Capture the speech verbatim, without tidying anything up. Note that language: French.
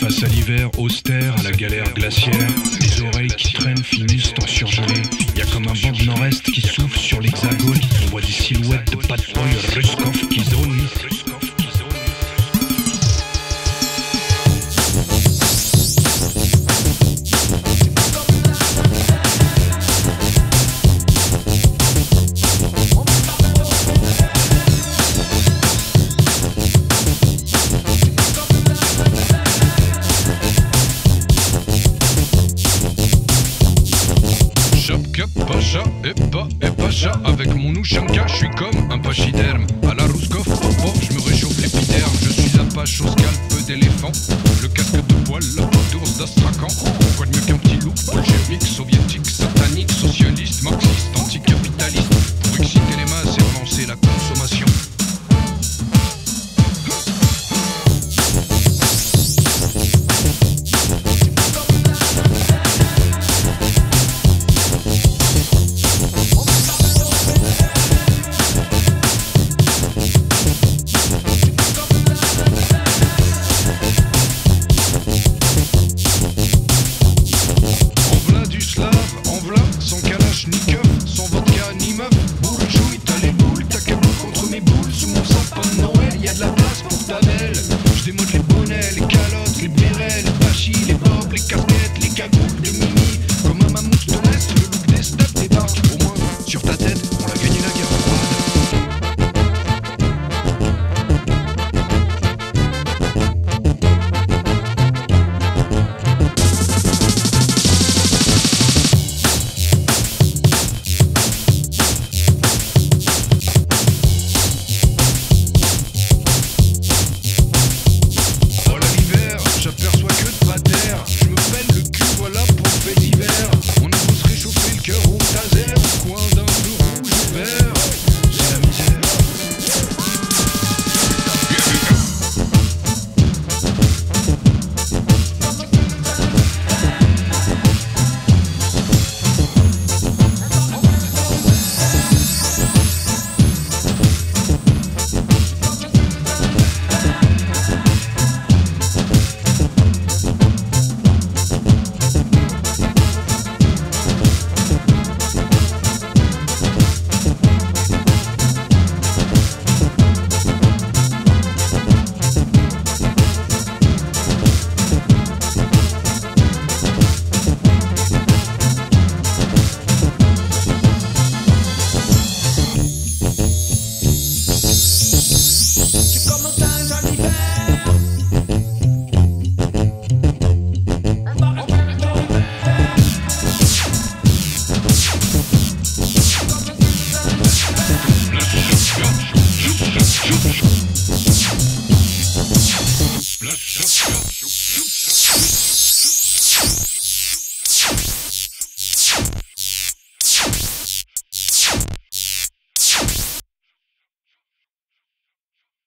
Face à l'hiver austère, à la galère glaciaire, les oreilles qui traînent finissent en surgelé. Y a comme un vent de nord-est qui souffle sur l'hexagone. On voit des silhouettes de bad boy Ruskov qui zonent. Pacha et pas et pacha, avec mon Ushanka, je suis comme un pachyderme. À la Ruskov, oh oh, je me réchauffe l'épiderme. Je suis Apache au scalp d'éléphant, le casque de poil, la peau d'ours d'Astrakhan. Quoi de mieux qu'un petit loup bolchevique, soviétique, satanique, socialiste, marxiste, anticapitaliste, pour exciter les masses et relancer la consommation. Sans vodka ni meuf, boule, jouille, t'as les boules, t'as qu'à boule contre mes boules. Sous mon sapin de Noël, y'a de la place pour ta belle. J'démode les bonnets, les calottes, les bérets, les bachis, les bobs, les casquettes, les cagoules, les mini. Comme un mammouth de l'Est, le look des steppes débarque. Au moins, sur ta tête, on a gagné la guerre froide. J'aperçois que de pater, je me pèle le cul, voilà pour le fait d'hiver. On a beau se réchauffer le cœur au taser, au coin d'un feu rouge et vert. C'est la misère. Let's go.